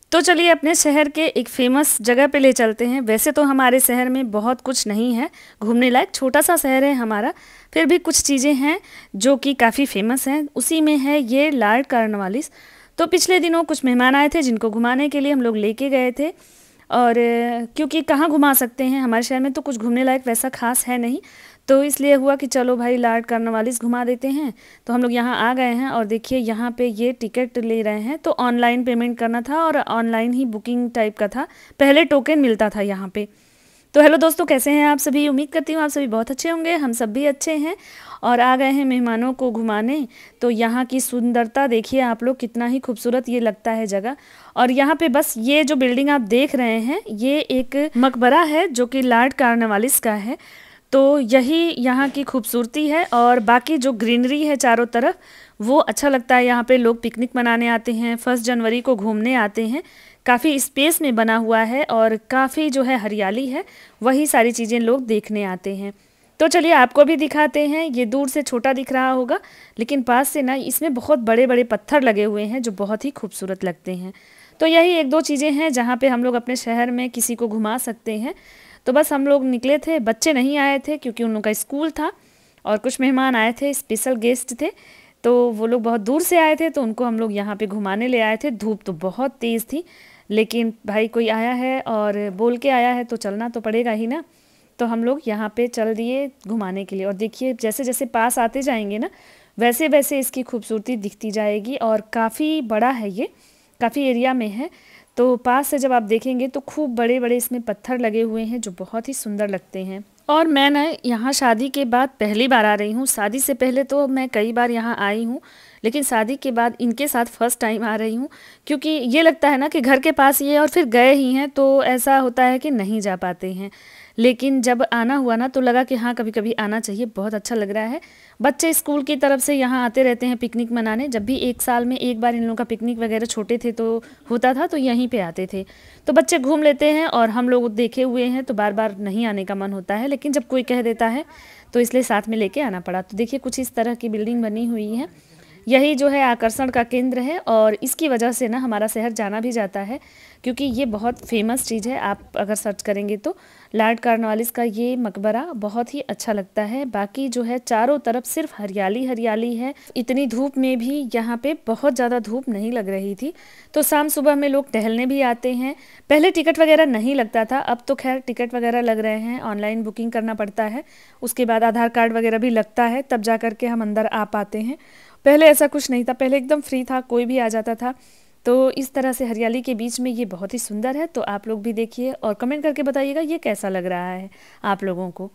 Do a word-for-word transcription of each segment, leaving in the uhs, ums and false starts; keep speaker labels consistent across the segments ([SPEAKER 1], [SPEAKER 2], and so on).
[SPEAKER 1] तो चलिए अपने शहर के एक फेमस जगह पे ले चलते हैं। वैसे तो हमारे शहर में बहुत कुछ नहीं है घूमने लायक, छोटा सा शहर है हमारा, फिर भी कुछ चीज़ें हैं जो कि काफ़ी फेमस हैं। उसी में है ये लॉर्ड कॉर्नवालिस। तो पिछले दिनों कुछ मेहमान आए थे जिनको घुमाने के लिए हम लोग लेके गए थे, और क्योंकि कहाँ घुमा सकते हैं, हमारे शहर में तो कुछ घूमने लायक वैसा खास है नहीं, तो इसलिए हुआ कि चलो भाई लॉर्ड कॉर्नवालिस घुमा देते हैं। तो हम लोग यहाँ आ गए हैं और देखिए यहाँ पे ये टिकट ले रहे हैं। तो ऑनलाइन पेमेंट करना था और ऑनलाइन ही बुकिंग टाइप का था, पहले टोकन मिलता था यहाँ पे। तो हेलो दोस्तों, कैसे हैं आप सभी? उम्मीद करती हूँ आप सभी बहुत अच्छे होंगे। हम सब भी अच्छे हैं और आ गए हैं मेहमानों को घुमाने। तो यहाँ की सुंदरता देखिए आप लोग, कितना ही खूबसूरत ये लगता है जगह। और यहाँ पे बस ये जो बिल्डिंग आप देख रहे हैं ये एक मकबरा है जो कि लॉर्ड कॉर्नवालिस का है। तो यही यहाँ की खूबसूरती है और बाकी जो ग्रीनरी है चारों तरफ वो अच्छा लगता है। यहाँ पे लोग पिकनिक मनाने आते हैं, फर्स्ट जनवरी को घूमने आते हैं। काफ़ी स्पेस में बना हुआ है और काफ़ी जो है हरियाली है, वही सारी चीज़ें लोग देखने आते हैं। तो चलिए आपको भी दिखाते हैं। ये दूर से छोटा दिख रहा होगा लेकिन पास से ना इसमें बहुत बड़े बड़े पत्थर लगे हुए हैं जो बहुत ही खूबसूरत लगते हैं। तो यही एक दो चीज़ें हैं जहाँ पे हम लोग अपने शहर में किसी को घुमा सकते हैं। तो बस हम लोग निकले थे, बच्चे नहीं आए थे क्योंकि उन लोगों का स्कूल था, और कुछ मेहमान आए थे, स्पेशल गेस्ट थे, तो वो लोग बहुत दूर से आए थे, तो उनको हम लोग यहाँ पे घुमाने ले आए थे। धूप तो बहुत तेज़ थी लेकिन भाई कोई आया है और बोल के आया है तो चलना तो पड़ेगा ही ना। तो हम लोग यहाँ पे चल दिए घुमाने के लिए। और देखिए जैसे जैसे पास आते जाएंगे ना वैसे वैसे इसकी खूबसूरती दिखती जाएगी। और काफ़ी बड़ा है ये, काफ़ी एरिया में है। तो पास से जब आप देखेंगे तो खूब बड़े बड़े इसमें पत्थर लगे हुए हैं जो बहुत ही सुंदर लगते हैं। और मैं ना यहाँ शादी के बाद पहली बार आ रही हूँ। शादी से पहले तो मैं कई बार यहाँ आई हूँ लेकिन शादी के बाद इनके साथ फर्स्ट टाइम आ रही हूँ, क्योंकि ये लगता है ना कि घर के पास ये और फिर गए ही हैं तो ऐसा होता है कि नहीं जा पाते हैं। लेकिन जब आना हुआ ना तो लगा कि हाँ कभी कभी आना चाहिए, बहुत अच्छा लग रहा है। बच्चे स्कूल की तरफ से यहाँ आते रहते हैं पिकनिक मनाने। जब भी एक साल में एक बार इन लोगों का पिकनिक वगैरह छोटे थे तो होता था तो यहीं पे आते थे। तो बच्चे घूम लेते हैं और हम लोग देखे हुए हैं तो बार बार नहीं आने का मन होता है, लेकिन जब कोई कह देता है तो इसलिए साथ में लेके आना पड़ा। तो देखिए कुछ इस तरह की बिल्डिंग बनी हुई है, यही जो है आकर्षण का केंद्र है और इसकी वजह से ना हमारा शहर जाना भी जाता है, क्योंकि ये बहुत फेमस चीज़ है। आप अगर सर्च करेंगे तो लॉर्ड कॉर्नवालिस का ये मकबरा बहुत ही अच्छा लगता है। बाकी जो है चारों तरफ सिर्फ हरियाली हरियाली है। इतनी धूप में भी यहाँ पे बहुत ज़्यादा धूप नहीं लग रही थी। तो शाम सुबह में लोग टहलने भी आते हैं। पहले टिकट वगैरह नहीं लगता था, अब तो खैर टिकट वगैरह लग रहे हैं, ऑनलाइन बुकिंग करना पड़ता है, उसके बाद आधार कार्ड वगैरह भी लगता है, तब जा कर के हम अंदर आ पाते हैं। पहले ऐसा कुछ नहीं था, पहले एकदम फ्री था, कोई भी आ जाता था। तो इस तरह से हरियाली के बीच में ये बहुत ही सुंदर है। तो आप लोग भी देखिए और कमेंट करके बताइएगा ये कैसा लग रहा है आप लोगों को।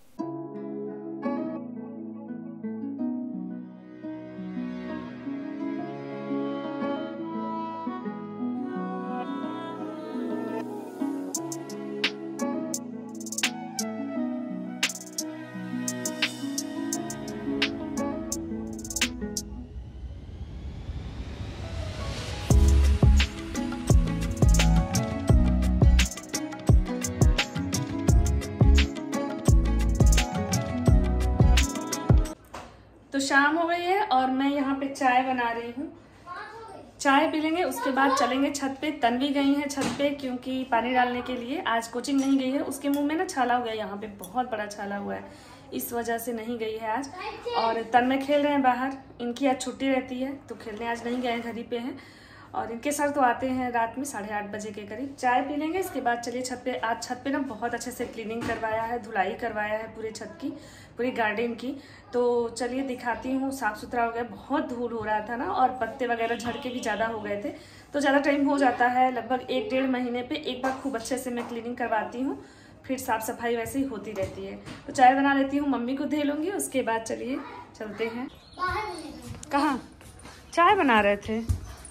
[SPEAKER 1] तो शाम हो गई है और मैं यहाँ पे चाय बना रही हूँ। चाय पी लेंगे उसके बाद चलेंगे छत पे। तन्वी गई है छत पे क्योंकि पानी डालने के लिए, आज कोचिंग नहीं गई है। उसके मुंह में ना छाला हो गया, यहाँ पे बहुत बड़ा छाला हुआ है, इस वजह से नहीं गई है आज। और तन्मय खेल रहे हैं बाहर, इनकी आज छुट्टी रहती है तो खेलने आज नहीं गए, घर ही पे हैं। और इनके सर तो आते हैं रात में साढ़े आठ बजे के करीब। चाय पी लेंगे इसके बाद चलिए छत पे। आज छत पे ना बहुत अच्छे से क्लीनिंग करवाया है, धुलाई करवाया है पूरे छत की, पूरी गार्डन की। तो चलिए दिखाती हूँ, साफ़ सुथरा हो गया। बहुत धूल हो रहा था ना और पत्ते वगैरह झड़ के भी ज़्यादा हो गए थे, तो ज़्यादा टाइम हो जाता है, लगभग एक डेढ़ महीने पे एक बार खूब अच्छे से मैं क्लीनिंग करवाती हूँ, फिर साफ़ सफाई वैसे ही होती रहती है। तो चाय बना लेती हूँ, मम्मी को दे लूँगी, उसके बाद चलिए चलते हैं। कहाँ चाय बना रहे थे?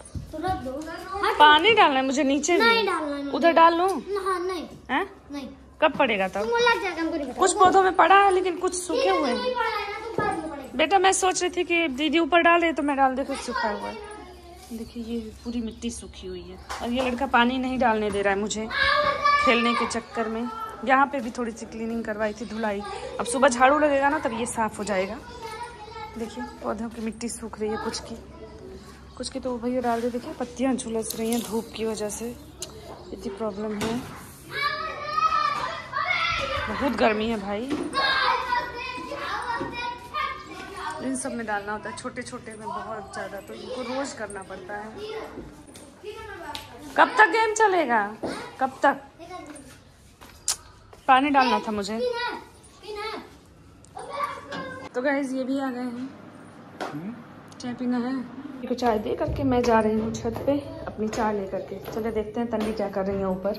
[SPEAKER 1] पानी डालना है मुझे नीचे नहीं डालना है, उधर डाल लूं? नहीं है? नहीं कब पड़ेगा तब? लग जाएगा, कुछ पौधों में पड़ा है लेकिन कुछ सूखे हुए हैं। बेटा मैं सोच रही थी कि दीदी ऊपर डाले तो मैं डाल दे, कुछ सूखा हुआ है। देखिए ये पूरी मिट्टी सूखी हुई है और ये लड़का पानी नहीं डालने दे रहा है मुझे खेलने के चक्कर में। यहाँ पे भी थोड़ी सी क्लीनिंग करवाई थी, धुलाई। अब सुबह झाड़ू लगेगा ना तब ये साफ हो जाएगा। देखिए पौधों की मिट्टी सूख रही है कुछ की, कुछ की तो भैया डाल दे। देखिए पत्तियाँ झुलस रही हैं धूप की वजह से, इतनी प्रॉब्लम है। बहुत गर्मी है भाई। इन सब में डालना होता है, छोटे छोटे में बहुत ज़्यादा, तो इनको रोज करना पड़ता है। कब तक गेम चलेगा? कब तक? पानी डालना था मुझे। तो गाइस ये भी आ गए हैं, चाय पीना है। को चाय दे करके मैं जा रही हूँ छत पे अपनी चाय लेकर के। चले देखते हैं तन्वी क्या कर रही है ऊपर।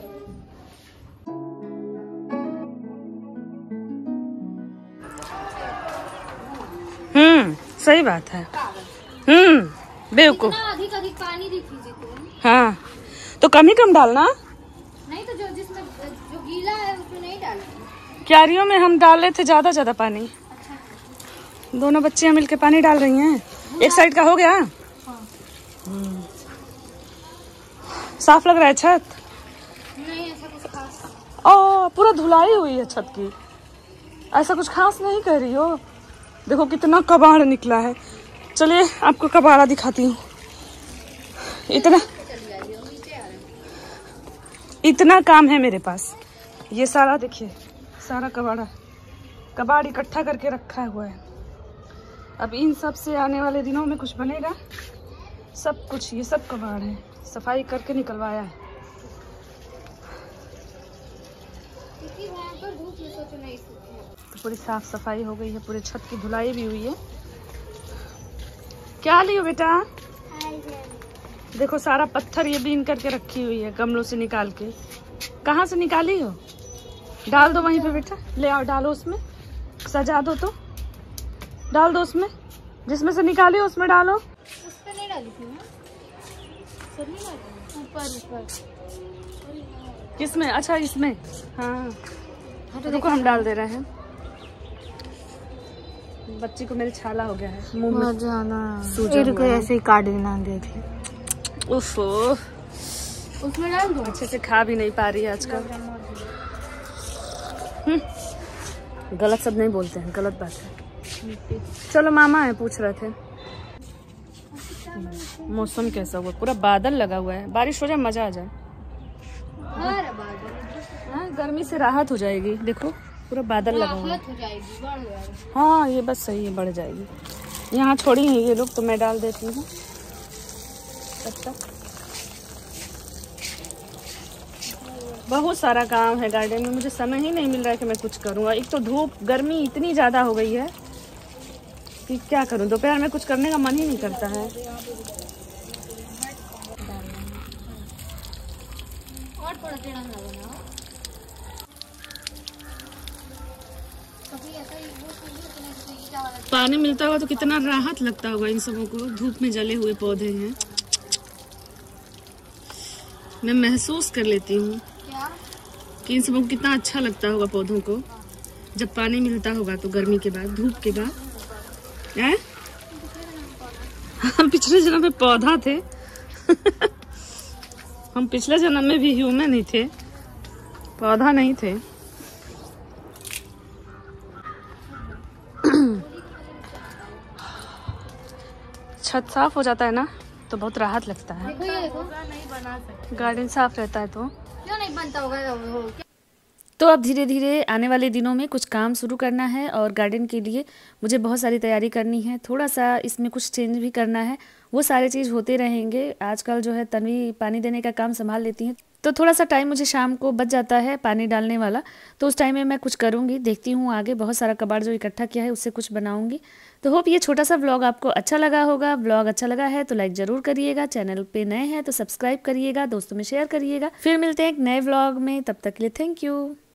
[SPEAKER 1] हम्म सही बात है। हम्म बेवकूफ।
[SPEAKER 2] अधिक अधिक पानी दीजिए तो।
[SPEAKER 1] हाँ तो कम ही कम डालना।
[SPEAKER 2] नहीं तो जो जिसमें जो गीला है उसमें नहीं डालना।
[SPEAKER 1] क्यारियों में हम डाल रहे थे ज्यादा ज्यादा पानी। अच्छा। दोनों बच्चियां मिलके पानी डाल रही हैं। एक साइड का हो गया। हाँ। साफ लग रहा है छत?
[SPEAKER 2] नहीं ऐसा कुछ खास।
[SPEAKER 1] ओ पूरा धुलाई हुई है छत की। ऐसा कुछ खास नहीं कर रही हो। देखो कितना कबाड़ निकला है। चलिए आपको कबाड़ा दिखाती हूँ। इतना इतना काम है मेरे पास। ये सारा देखिए, सारा कबाड़ा कबाड़ इकट्ठा करके रखा हुआ है। अब इन सब से आने वाले दिनों में कुछ बनेगा। सब कुछ ये सब कबाड़ है, सफाई करके निकलवाया है। तो पूरी साफ सफाई हो गई है, पूरे छत की धुलाई भी हुई है। क्या लियो बेटा? देखो सारा पत्थर ये बीन करके रखी हुई है गमलों से निकाल के। कहाँ से निकाली हो? डाल दो वहीं पे बेटा, ले आओ डालो उसमें, सजा दो तो डाल दो उसमें, जिसमें से निकाली हो उसमें डालो।
[SPEAKER 2] उस पे नहीं डाली थी ना, सब नहीं डाली, ऊपर ऊपर।
[SPEAKER 1] किसमें? अच्छा इसमें। हाँ तो देखो हम डाल दे रहे हैं। बच्ची को मेरे छाला हो गया है मुंह में जाना।
[SPEAKER 2] को ऐसे ही काट देना देख ले।
[SPEAKER 1] उफ़ो,
[SPEAKER 2] उसमें डाल दो।
[SPEAKER 1] अच्छे से खा भी नहीं पा रही है आजकल। गलत सब नहीं बोलते हैं, गलत बात है। चलो मामा है पूछ रहे थे मौसम कैसा हुआ। पूरा बादल लगा हुआ है, बारिश हो जाए मजा आ जाए। हाँ गर्मी से राहत हो जाएगी। देखो पूरा बादल लगा हुआ है। हाँ ये बस सही है, बढ़ जाएगी। यहाँ छोड़ी है ये लोग तो मैं डाल देती हूँ तब तक। बहुत सारा काम है गार्डन में, मुझे समय ही नहीं मिल रहा है कि मैं कुछ करूँगा। एक तो धूप गर्मी इतनी ज़्यादा हो गई है कि क्या करूँ, दोपहर में कुछ करने का मन ही नहीं करता है।
[SPEAKER 2] और थोड़ा टेढ़ा ना बनाओ।
[SPEAKER 1] पानी मिलता होगा तो कितना राहत लगता होगा इन सबों को। धूप में जले हुए पौधे हैं, मैं महसूस कर लेती हूँ कि इन सबों को कितना अच्छा लगता होगा पौधों को जब पानी मिलता होगा तो गर्मी के बाद, धूप के बाद। हैं? हम पिछले जन्म में पौधा थे। हम पिछले जन्म में भी ह्यूमन ही थे, पौधा नहीं थे। छत साफ हो जाता है ना तो बहुत राहत लगता है। गार्डन साफ रहता है तो
[SPEAKER 2] क्यों नहीं बनता होगा।
[SPEAKER 1] तो अब धीरे धीरे आने वाले दिनों में कुछ काम शुरू करना है और गार्डन के लिए मुझे बहुत सारी तैयारी करनी है। थोड़ा सा इसमें कुछ चेंज भी करना है, वो सारे चीज़ होते रहेंगे। आजकल जो है तन्वी पानी देने का काम संभाल लेती हैं, तो थोड़ा सा टाइम मुझे शाम को बच जाता है पानी डालने वाला, तो उस टाइम में मैं कुछ करूँगी। देखती हूँ आगे, बहुत सारा कबाड़ जो इकट्ठा किया है उससे कुछ बनाऊँगी। तो होप ये छोटा सा व्लॉग आपको अच्छा लगा होगा। व्लॉग अच्छा लगा है तो लाइक ज़रूर करिएगा, चैनल पे नए हैं तो सब्सक्राइब करिएगा, दोस्तों में शेयर करिएगा। फिर मिलते हैं एक नए व्लॉग में, तब तक के लिए थैंक यू।